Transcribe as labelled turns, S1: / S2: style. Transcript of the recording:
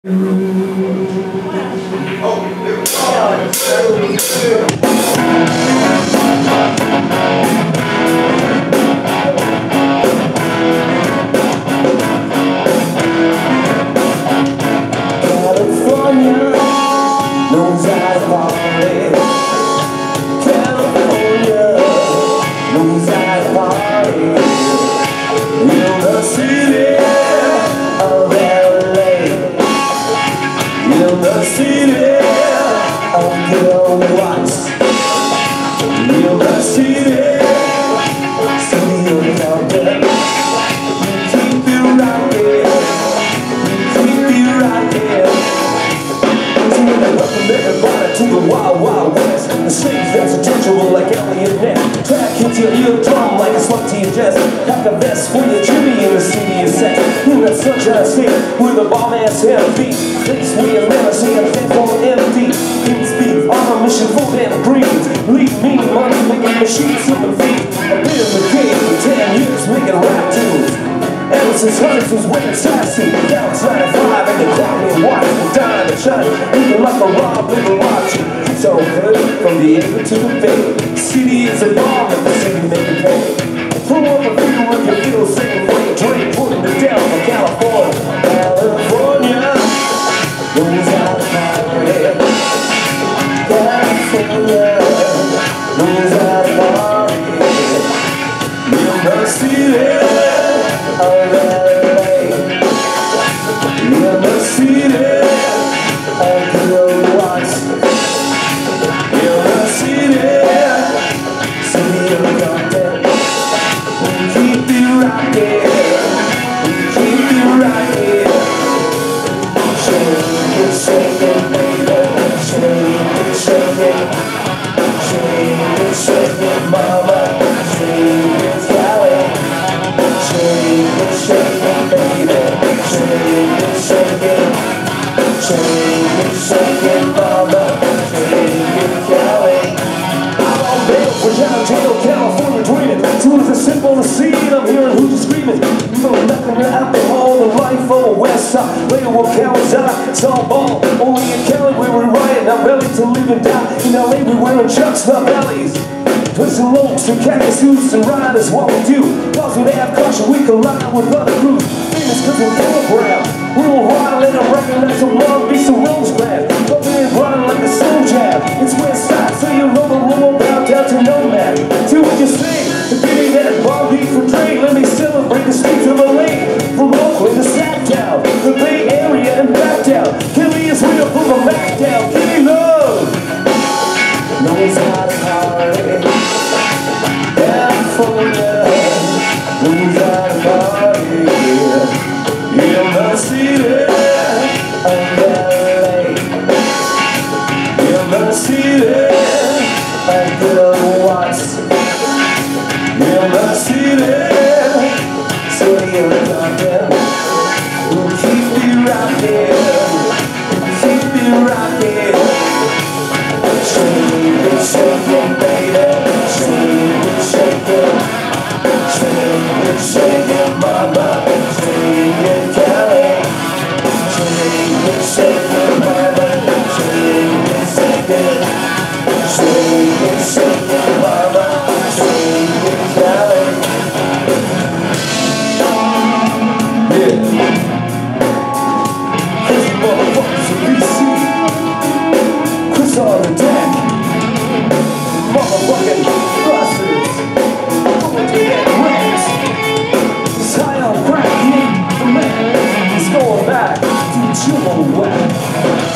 S1: Like Elliot Ness, track hits your eardrum like a slut to your chest. Pack a vest for your Jimmy in the city of sex. In that sunshine state with a bomb ass heavy. Place where you never see a thing for empty. In speed, on a mission for them greens. Leave me money making machines in the feet. I've been in the game for 10 years making rap tunes. Ever since Hunters was wearing sassy. Now it's 9 to 5 and the clock me watch the dime and shine. Looking like a Rob Liberace. It's all good from the A to the Bay. City is a bomb and the city make it pay. Throw up a video if you feel same way. Drake putting it down from California. California goes out of my head. California goes out of my head. In the city of LA. In the city of the Watts. In the city. California dreaming, tunes are simple to see, and I'm hearing who's screaming. You know nothing to alcohol, the life on the west side. Later what counts out, it's all ball. Only in Cali we were riot, not ready to live and die. In LA we wearing chucks, not bellies. Twisting lopes and khaki suits and ride is what we do. Cause we have caution, we collide with other crews. Famous cause we're kilogram. We will ride, let them recognize the world be some rose grab. But we ain't riding like a slow jab. It's west side, so you know the room bound down to nomad. Do what you say, the beauty that bomb beat for trade. Let me celebrate the streets of LA. From Oakland to Sacktown, the Bay Area and back down. Kelly is real from the Mac down. Kelly love knows how to party. California knows how to party. In the city of LA. In the city of the Watts. In the city of Compton. We'll keep you rockin'. Keep you rockin'. Shake it, shake it, baby. Shake it, shake it. Shake it, shake it, mama. Shake it, Cali. Shake it, shake it, mama. Shake it, shake it. Shake it, shake it, mama. Shake it, Cali. Yeah. Crazy motherfuckers in DC. Chris on the deck. Motherfucking bastards. Going to get wrecked. It's high on crack, he ain't the man. He's going back to Chilliwack.